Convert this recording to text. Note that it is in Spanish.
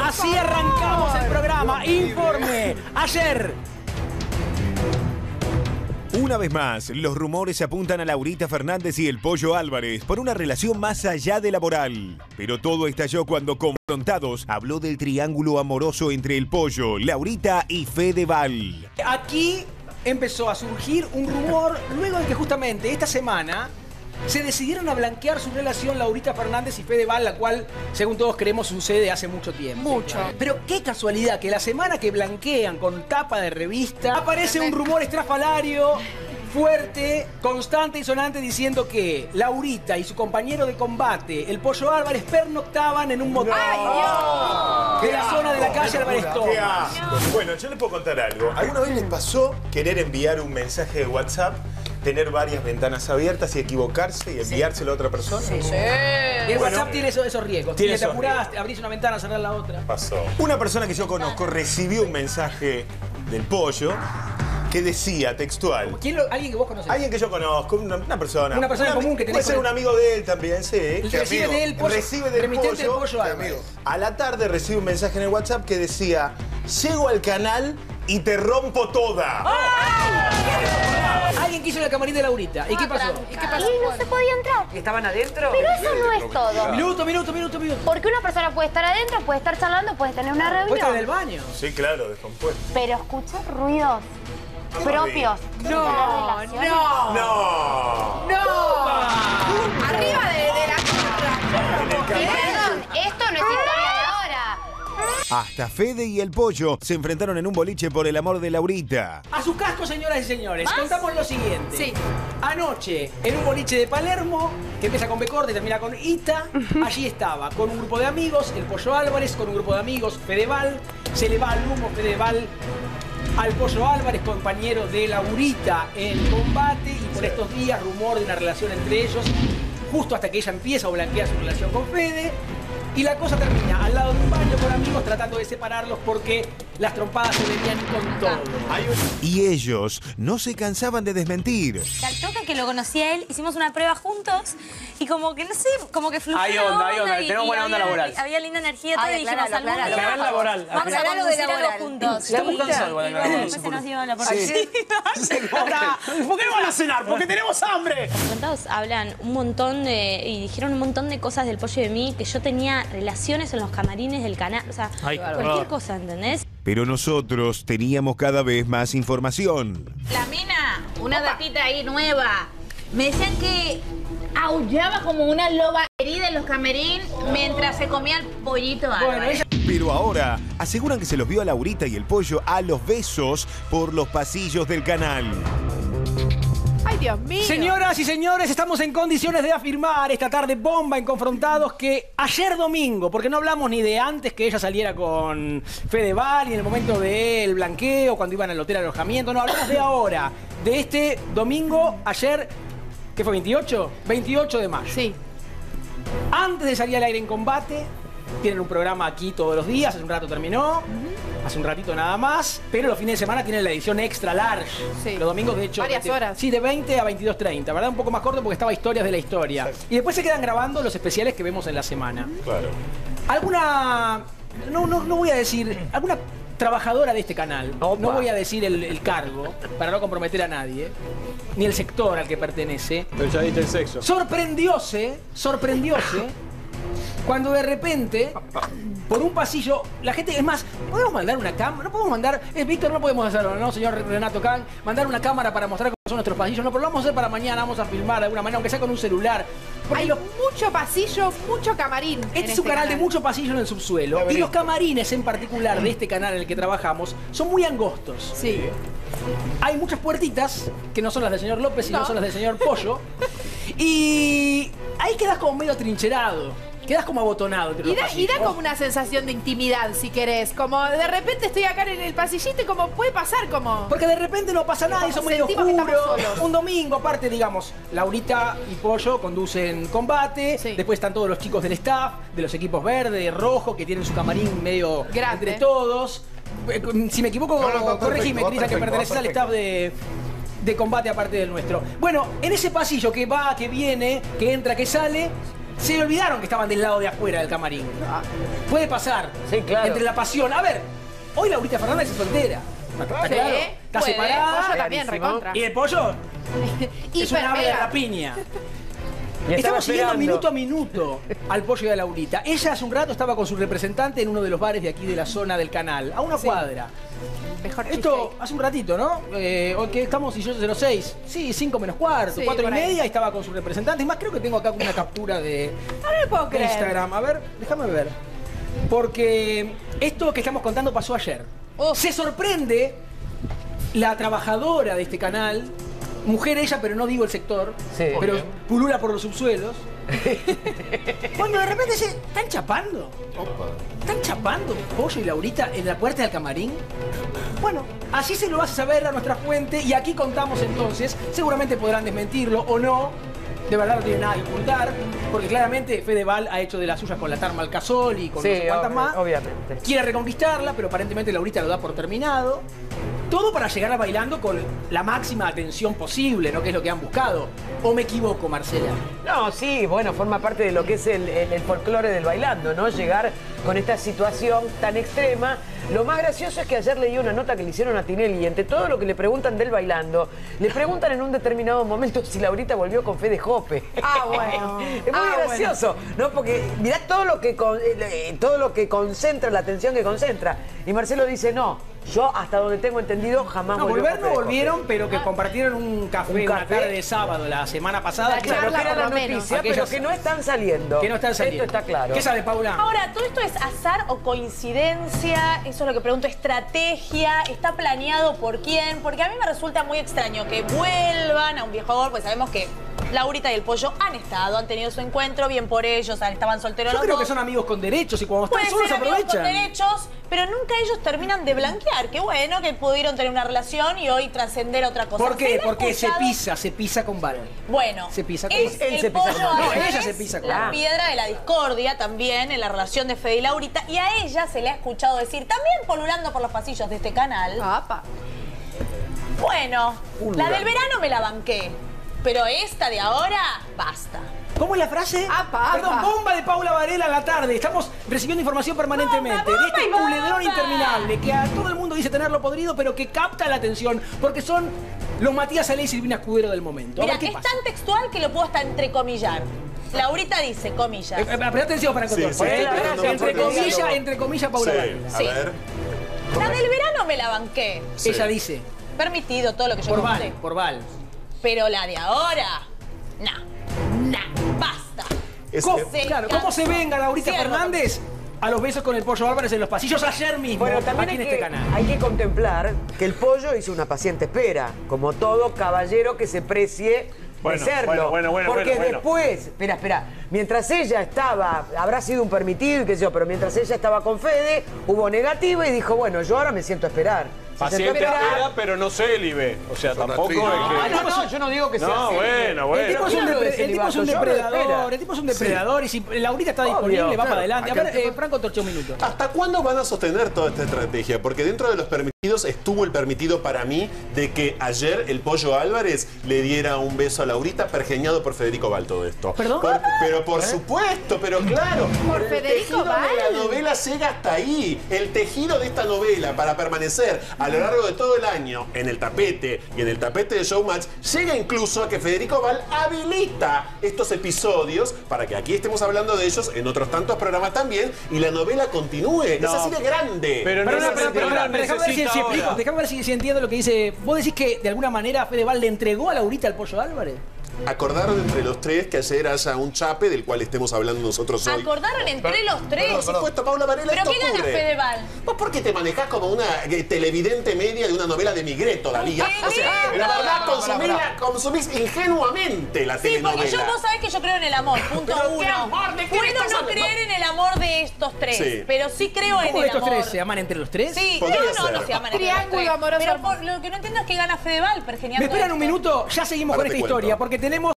Así arrancamos el programa. Informe. Ayer. Una vez más, los rumores apuntan a Laurita Fernández y el Pollo Álvarez por una relación más allá de laboral. Pero todo estalló cuando Confrontados habló del triángulo amoroso entre el Pollo, Laurita y Fedeval. Aquí empezó a surgir un rumor luego de que justamente esta semana se decidieron a blanquear su relación Laurita Fernández y Fedeval, la cual, según todos creemos, sucede hace mucho tiempo. Mucho. Pero qué casualidad que la semana que blanquean con tapa de revista aparece un rumor estrafalario fuerte, constante y sonante diciendo que Laurita y su compañero de combate, el Pollo Álvarez, pernoctaban en un motel de la zona de la calle Álvarez Thomas. Bueno, yo les puedo contar algo. ¿Alguna vez les pasó querer enviar un mensaje de WhatsApp, tener varias ventanas abiertas y equivocarse y enviárselo a otra persona? Sí. Y el WhatsApp tiene esos riesgos. Tiene Si te esos apurás, abrís una ventana, cerrás la otra. Pasó. Una persona que yo conozco recibió un mensaje del Pollo que decía textual. ¿Alguien que vos conocés? Alguien que yo conozco, una persona. Una persona común que tenés. Puede ser un amigo de él también, sí. Recibe de él, Pollo, recibe del remitente del Pollo. Pollo Álvarez. A la tarde recibe un mensaje en el WhatsApp que decía: llego al canal y te rompo toda. Alguien quiso la camarín de Laurita. ¿Y qué pasó? ¿Y qué pasó? Y no se podía entrar. ¿Estaban adentro? Pero eso no es todo. Minuto. Porque una persona puede estar adentro, puede estar charlando, puede tener una ¿Puede estar en reunión. el baño? Sí, claro, descompuesto. Pero escucha ruidos propios de las relaciones. ¡No! Arriba de la Perdón, esto no es historia de ahora. Hasta Fede y el Pollo se enfrentaron en un boliche por el amor de Laurita. A su casco, señoras y señores, contamos lo siguiente. Sí. Anoche, en un boliche de Palermo, que empieza con B corta y termina con Ita, allí estaba, con un grupo de amigos, el Pollo Álvarez, con un grupo de amigos, Fedeval, se le va al humo Fedeval al Pollo Álvarez, compañero de Laurita en combate, y por estos días rumor de una relación entre ellos, justo hasta que ella empieza a blanquear su relación con Fede. Y la cosa termina al lado de un baño con amigos tratando de separarlos porque las trompadas se venían con todo. Y ellos no se cansaban de desmentir. Al toque que lo conocí a él, hicimos una prueba juntos y como que, no sé, como que fluyó Hay la onda, y tenemos buena onda laboral. Había linda energía, todo, y dijimos, algún acláralo. día Aclarar laboral. vamos a Aclarar lo de conducir algo laboral. juntos. Estamos cansados igual de Y grabar, bueno, no después sé se por nos qué. dio la ¿Por qué no van a cenar? Porque tenemos hambre. Confrontados hablan un montón de, y dijeron un montón de cosas del Pollo y de mí, que yo tenía relaciones en los camarines del canal, o sea, cualquier cosa, ¿entendés? Pero nosotros teníamos cada vez más información. La mina, una gatita ahí nueva, me decían que aullaba como una loba herida en los camerín mientras se comía el pollito Álvarez. Pero ahora aseguran que se los vio a Laurita y el Pollo a los besos por los pasillos del canal. ¡Ay, Dios mío! Señoras y señores, estamos en condiciones de afirmar esta tarde bomba en Confrontados que ayer domingo, porque no hablamos ni de antes que ella saliera con Fedeval, ni en el momento del blanqueo, cuando iban al hotel alojamiento, no, hablamos de ahora, de este domingo, ayer, ¿qué fue, 28? 28 de mayo. Sí. Antes de salir al aire en combate, tienen un programa aquí todos los días, hace un rato terminó, hace un ratito nada más, pero los fines de semana tienen la edición extra large. Sí. Los domingos, de hecho, Varias horas. Sí, de 20 a 22:30, ¿verdad? Un poco más corto porque estaba Historias de la Historia. Y después se quedan grabando los especiales que vemos en la semana. Claro. ¿Alguna, no voy a decir, alguna trabajadora de este canal, no voy a decir el cargo, para no comprometer a nadie, ni el sector al que pertenece, Pero ya diste el sexo. sorprendióse, cuando de repente, por un pasillo, la gente, es más, ¿podemos mandar una cámara? No podemos mandar, Víctor, no podemos hacerlo, ¿no, señor Renato Can? Mandar una cámara para mostrar cómo son nuestros pasillos, no, pero lo vamos a hacer para mañana, vamos a filmar de alguna manera, aunque sea con un celular. Porque Hay mucho pasillo, mucho camarín. este es un canal de mucho pasillo en el subsuelo, y los camarines en particular de este canal en el que trabajamos son muy angostos. Sí. Hay muchas puertitas, que no son las del señor López, sino No. son las del señor Pollo, y ahí quedas como medio trincherado. Quedas como abotonado entre los Y da pasillos. como una sensación de intimidad, si querés. Como de repente estoy acá en el pasillito y como puede pasar como... Porque de repente no pasa nada, eso es medio Sentimos que oscuro. estamos solos. Un domingo, aparte, digamos, Laurita y Pollo conducen combate. Sí. Después están todos los chicos del staff, de los equipos verde, rojo, que tienen su camarín medio Grande. entre todos. Si me equivoco, corregime, Crisa, que perteneces al staff de combate aparte del nuestro. Bueno, en ese pasillo que va, que viene, que entra, que sale, se olvidaron que estaban del lado de afuera del camarín. Puede pasar. Sí, claro. Entre la pasión. A ver, hoy Laurita Fernández es soltera. ¿Está claro? Está puede. separada. Pollo también, recontra. Y el pollo es un ave de mega. rapiña. Y Estamos siguiendo esperando. minuto a minuto al pollo y a Laurita. Ella hace un rato estaba con su representante en uno de los bares de aquí de la zona del canal, a una cuadra. Mejor Esto hace un ratito, ¿no? Hoy que estamos 18:06. Sí, 5 menos cuarto, Sí, 4 y por ahí. media y estaba con su representante. Es más, creo que tengo acá una captura de No me puedo creer. Instagram. A ver, déjame ver. Porque esto que estamos contando pasó ayer. Se sorprende la trabajadora de este canal, mujer ella, pero no digo el sector, Sí. pero pulula por los subsuelos. Cuando de repente se están chapando. ¿Están chapando Pollo y Laurita en la puerta del camarín? Bueno, así se lo vas a saber a nuestra fuente y aquí contamos entonces. Seguramente podrán desmentirlo o no. De verdad no tiene nada que ocultar, porque claramente Fedeval ha hecho de las suyas con la Tarma Alcazol y con no sé cuántas más. Obviamente. Quiere reconquistarla, pero aparentemente Laurita lo da por terminado. Todo para llegar a bailando con la máxima atención posible, ¿no? Que es lo que han buscado. ¿O me equivoco, Marcela? No, sí, bueno, forma parte de lo que es el folclore del bailando, ¿no? Llegar con esta situación tan extrema. Lo más gracioso es que ayer leí una nota que le hicieron a Tinelli y entre todo lo que le preguntan del bailando, le preguntan en un determinado momento si Laurita volvió con Fede Jope. Bueno. Es muy gracioso, ¿no? Porque mirá todo lo que concentra, la atención que concentra. Y Marcelo dice, no, yo hasta donde tengo entendido jamás No, volvió volver con no Fede Jope. volvieron, pero que compartieron un café una tarde de sábado la semana pasada. La Claro, charla que era por la lo menos. noticia, pero Aquellas- que no están saliendo. Que no están saliendo. Esto está claro. ¿Qué sabe, Paula? Ahora, ¿todo esto es azar o coincidencia? Eso es lo que pregunto, ¿estrategia? ¿Está planeado por quién? Porque a mí me resulta muy extraño que vuelvan a un viejo amor, pues sabemos que Laurita y el Pollo han tenido su encuentro, bien por ellos, estaban solteros Yo los creo dos. que son amigos con derechos y cuando Puede están solos ser amigos con aprovechan. derechos, pero nunca ellos terminan de blanquear. Qué bueno que pudieron tener una relación y hoy trascender a otra cosa. ¿Por qué? ¿Se le ha Porque escuchado? se pisa con Val. Bueno, Se pisa con es él el se pisa Pollo con él. No, Álvarez, ella se pisa con la él. piedra de la discordia también en la relación de Fede y Laurita. Y a ella se le ha escuchado decir, también polulando por los pasillos de este canal, Apa. bueno, la del verano me la banqué, pero esta de ahora, basta. ¿Cómo es la frase? Apa, Perdón, apa. bomba de Paula Varela a la tarde. Estamos recibiendo información permanentemente Bomba, de este bomba y culebrón bomba. interminable que a todo el mundo dice tenerlo podrido, pero que capta la atención porque son los Matías Alé y Silvina Escudero del momento. A Mira, ver qué es pasa. tan textual que lo puedo hasta entrecomillar. Laurita dice, comillas. Presta atención, Franco. Sí, Torres, sí, estoy prestando entre mucha atención. entre comillas, Paula Sí, Varela. a Sí. ver. La del verano me la banqué. Sí. Ella dice, Permitido todo lo que yo por conté. Val, por Val. Pero la de ahora, basta. ¿Cómo, Se claro, ¿cómo se venga Laurita Cierro. Fernández a los besos con el Pollo Álvarez en los pasillos ayer mismo? Bueno, también aquí en hay este que, canal. hay que contemplar que el Pollo hizo una paciente espera, como todo caballero que se precie Bueno, de serlo. bueno, Porque bueno. después, espera, mientras ella estaba, habrá sido un permitido y qué sé yo, pero mientras ella estaba con Fede, hubo negativa y dijo, bueno, yo ahora me siento a esperar. Se sentó a Paciente esperar. espera, pero no célibe. O sea, tampoco es Ah, que... no, yo no digo que sea No, así. bueno, bueno. El tipo es un, Yo hablo de el tipo es un celibato, yo hablo de depredador, espera. el tipo es un depredador y si Laurita está disponible Obvio, va para claro. adelante. A Acá ver, el tema- Franco Torche, un minuto. ¿Hasta cuándo van a sostener toda esta estrategia? Porque dentro de los permitidos estuvo el permitido para mí de que ayer el Pollo Álvarez le diera un beso a Laurita pergeñado por Federico Val todo esto. ¿Perdón? Pero por supuesto, pero claro. ¿Por el Federico tejido Val? de la novela llega hasta ahí. El tejido de esta novela para permanecer a lo largo de todo el año en el tapete y en el tapete de Showmatch llega incluso a que Federico Val habilita estos episodios para que aquí estemos hablando de ellos en otros tantos programas también y la novela continúe. Es así de grande. Pero no Perdona, necesita- déjame ver si necesita explico, ahora. déjame ver si entiendo lo que dice. ¿Vos decís que de alguna manera Fedeval le entregó a Laurita al Pollo Álvarez? Acordaron entre los tres que ayer haya un chape del cual estemos hablando nosotros hoy. Acordaron entre los tres. Por supuesto, Paula Varela, ¿Pero esto qué gana ocurre. Fedeval? ¿Vos por qué te manejás como una televidente media de una novela de Migret todavía? ¿Qué O sea, lindo? la verdad, consumís ingenuamente la Sí, telenovela. porque vos sabés que yo creo en el amor, punto Pero, ¿qué uno. amor? ¿De qué me Puedo estás no hablando? creer en el amor de estos tres, Sí. pero sí creo en ¿Cómo el de estos amor. tres se aman entre los tres? Sí, Podría no ser. se llaman entre los Triángulo tres. amoroso. Pero lo que no entiendo es que gana Fedeval pergeñando Me esperan un esto. minuto, ya seguimos Ahora con te esta cuento. historia, porque tenemos